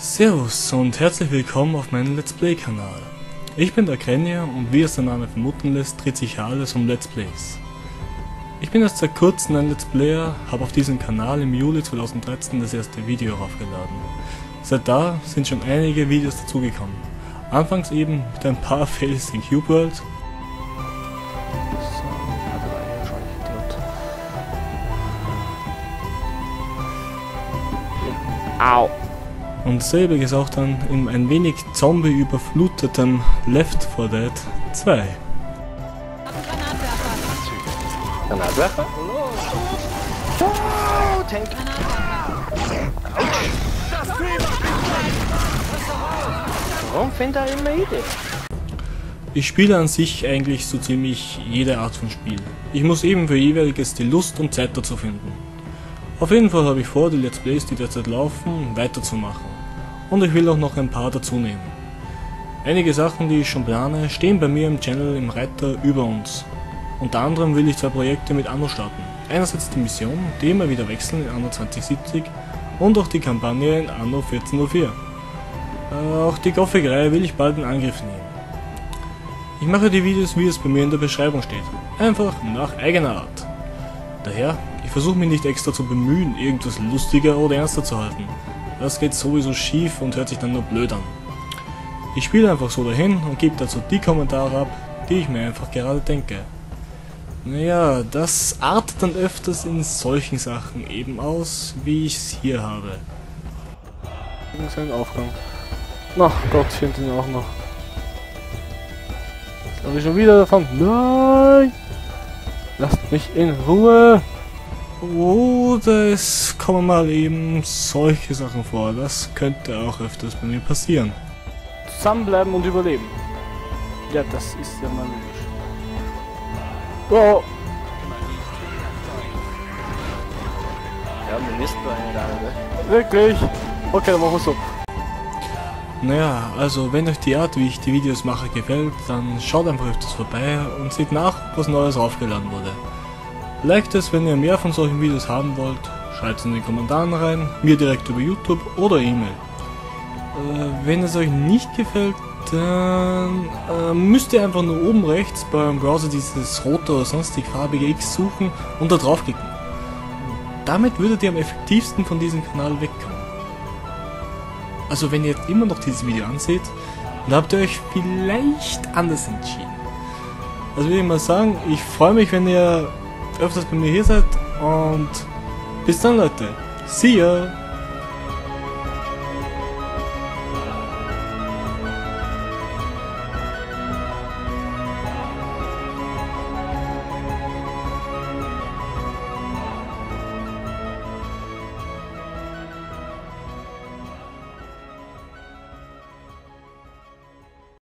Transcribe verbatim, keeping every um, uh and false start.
Servus und herzlich willkommen auf meinem Let's Play Kanal. Ich bin der Krenja und wie es der Name vermuten lässt, dreht sich alles um Let's Plays. Ich bin erst seit kurzem ein Let's Player, habe auf diesem Kanal im Juli zweitausenddreizehn das erste Video aufgeladen. Seit da sind schon einige Videos dazugekommen. Anfangs eben mit ein paar Fails in Cube World. Au. Und selbiges auch dann in ein wenig zombie-überflutetem Left four Dead zwei. Granatwerfer? Oh, Tank. Warum findet er immer Idee? Ich spiele an sich eigentlich so ziemlich jede Art von Spiel. Ich muss eben für jeweiliges die Lust und Zeit dazu finden. Auf jeden Fall habe ich vor, die Let's Plays, die derzeit laufen, weiterzumachen. Und ich will auch noch ein paar dazu nehmen. Einige Sachen, die ich schon plane, stehen bei mir im Channel im Reiter über uns. Unter anderem will ich zwei Projekte mit Anno starten. Einerseits die Mission, die immer wieder wechseln in Anno zwanzig siebzig und auch die Kampagne in Anno vierzehn null vier. Äh, auch die Gothic-Reihe will ich bald in Angriff nehmen. Ich mache die Videos, wie es bei mir in der Beschreibung steht. Einfach nach eigener Art. Daher, ich versuche mich nicht extra zu bemühen, irgendwas lustiger oder ernster zu halten. Das geht sowieso schief und hört sich dann nur blöd an. Ich spiele einfach so dahin und gebe dazu die Kommentare ab, die ich mir einfach gerade denke. Naja, das artet dann öfters in solchen Sachen eben aus, wie ich es hier habe. Sein Aufgang. Na Gott, ich finde ihn auch noch. Jetzt habe ich schon wieder davon. Nein! Lasst mich in Ruhe! Oder es kommen mal eben solche Sachen vor, das könnte auch öfters bei mir passieren. Zusammenbleiben und überleben. Ja, das ist ja mal logisch. Oh! Ja, wir müssen doch eine da, wirklich? Okay, dann machen wir so. Naja, also wenn euch die Art, wie ich die Videos mache, gefällt, dann schaut einfach öfters vorbei und seht nach, was Neues aufgeladen wurde. Liked es, wenn ihr mehr von solchen Videos haben wollt, schreibt es in die Kommentare rein, mir direkt über YouTube oder E-Mail. Äh, wenn es euch nicht gefällt, dann äh, müsst ihr einfach nur oben rechts beim Browser dieses rote oder sonstig farbige X suchen und da draufklicken. Damit würdet ihr am effektivsten von diesem Kanal wegkommen. Also wenn ihr jetzt immer noch dieses Video anseht, dann habt ihr euch vielleicht anders entschieden. Also würde ich mal sagen, ich freue mich, wenn ihr öfters bei mir hier seid und bis dann, Leute. See ya!